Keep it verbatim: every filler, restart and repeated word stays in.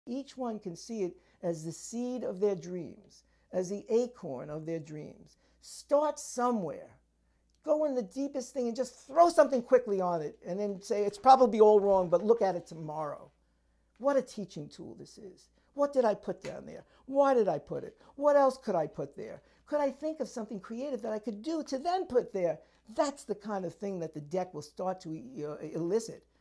Each one can see it as the seed of their dreams, as the acorn of their dreams. Start somewhere. Go in the deepest thing and just throw something quickly on it and then say, it's probably all wrong, but look at it tomorrow. What a teaching tool this is. What did I put down there? Why did I put it? What else could I put there? Could I think of something creative that I could do to then put there? That's the kind of thing that the deck will start to uh, elicit.